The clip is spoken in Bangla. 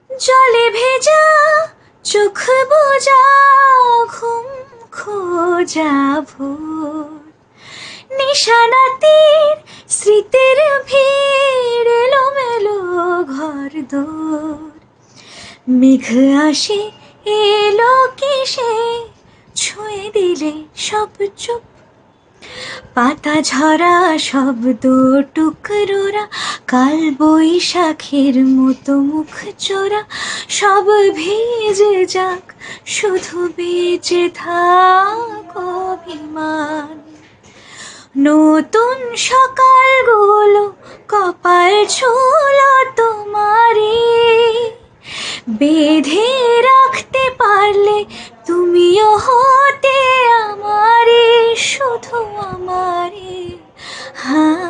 জলে ভেজা চোখ বোঝা ঘুম খোঁজা ভোর, নিশানাতির স্মৃতির ভিড় এলোমেলো ঘর দোর। মেঘ আসে এলো কিসে, ছুঁয়ে দিলে সব চুপ, পাতা ঝরা শব্দ টুকরোরা, কাল বৈশাখের মতো মুখ চোরা। সব ভিজে যাক, শুধু বেঁচে থাক অভিমান। নতুন সকালগুলো কপাল ছুঁলো তোমারই, বেঁধে রাখতে পারলে তুমিও হতে আমারে, শুধু আমারে। হ্যাঁ।